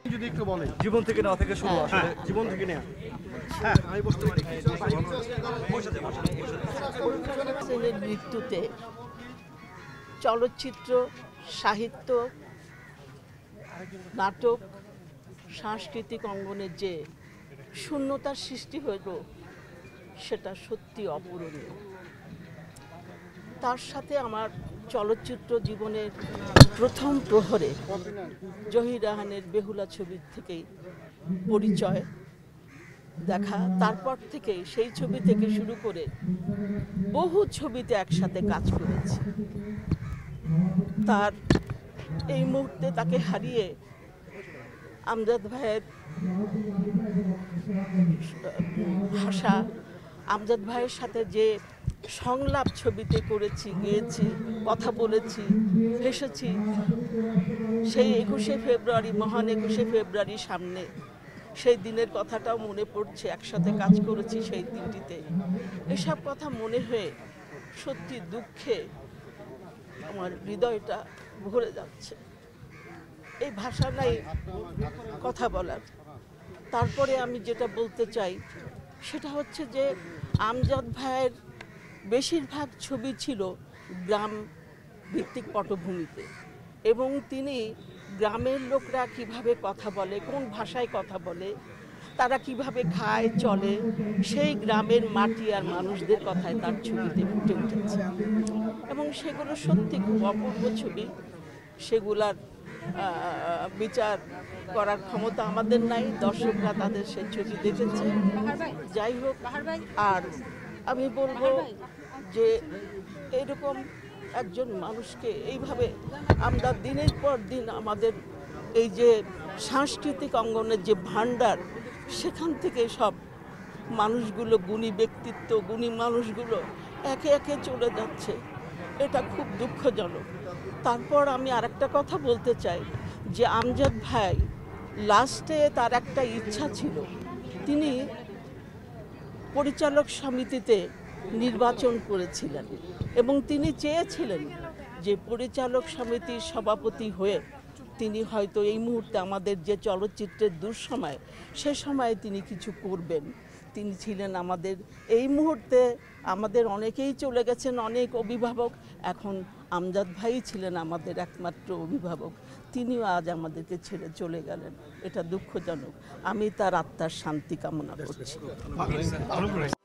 যদি একটু বলেন জীবন থেকে নেওয়া থেকে শুরু, আসলে জীবন থেকে নেওয়া। হ্যাঁ, আমি বসতে পারি। মৃত্যুতে চলচ্চিত্র, সাহিত্য, নাটক, সাংস্কৃতিক অঙ্গনের যে শূন্যতার সৃষ্টি হইল সেটা সত্যি অপূরণীয়। তার সাথে আমার চলচ্চিত্র জীবনের প্রথম প্রহরে জহির রাহানের বেহুলা ছবি থেকেই পরিচয় দেখা। তারপর থেকে সেই ছবি থেকে শুরু করে বহু ছবিতে একসাথে কাজ করেছি। তার এই মুহূর্তে তাকে হারিয়ে আমজাদ ভাইয়ের ভাষা, আমজাদ ভাইয়ের সাথে যে সংলাপ ছবিতে করেছি, গেয়েছি, কথা বলেছি, হেসেছি, সেই 21শে ফেব্রুয়ারি, মহান 21শে ফেব্রুয়ারির সামনে সেই দিনের কথাটাও মনে পড়ছে। একসাথে কাজ করেছি সেই দিনটিতে। এসব কথা মনে হয়ে সত্যি দুঃখে আমার হৃদয়টা ভরে যাচ্ছে। এই ভাষা নাই কথা বলার। তারপরে আমি যেটা বলতে চাই সেটা হচ্ছে যে আমজাদ ভাইয়ের বেশিরভাগ ছবি ছিল গ্রাম ভিত্তিক পটভূমিতে, এবং তিনি গ্রামের লোকরা কিভাবে কথা বলে, কোন ভাষায় কথা বলে, তারা কিভাবে খায় চলে, সেই গ্রামের মাটি আর মানুষদের কথায় তার ছবিতে ফুটে উঠেছে। এবং সেগুলো সত্যি খুব অপূর্ব ছবি। সেগুলার বিচার করার ক্ষমতা আমাদের নাই, দর্শকরা তাদের সেই ছবি দেখেছে। যাই হোক, আর আমি বলবো যে এরকম একজন মানুষকে এইভাবে আমরা দিনের পর দিন আমাদের এই যে সাংস্কৃতিক অঙ্গনের যে ভাণ্ডার, সেখান থেকে সব মানুষগুলো, গুণী ব্যক্তিত্ব, গুণী মানুষগুলো একে একে চলে যাচ্ছে। এটা খুব দুঃখজনক। তারপর আমি আরেকটা কথা বলতে চাই যে আমজাদ ভাই লাস্টে তার একটা ইচ্ছা ছিল, তিনি পরিচালক সমিতিতে নির্বাচন করেছিলেন এবং তিনি চেয়েছিলেন যে পরিচালক সমিতির সভাপতি হয়ে তিনি হয়তো এই মুহূর্তে আমাদের যে চলচ্চিত্রের দুঃসময়, সে সময়ে তিনি কিছু করবেন। তিনি ছিলেন আমাদের এই মুহূর্তে, আমাদের অনেকেই চলে গেছেন, অনেক অভিভাবক, এখন আমজাদ ভাই ছিলেন আমাদের একমাত্র অভিভাবক। তিনিও আজ আমাদেরকে ছেড়ে চলে গেলেন। এটা দুঃখজনক। আমি তার আত্মার শান্তি কামনা করছি।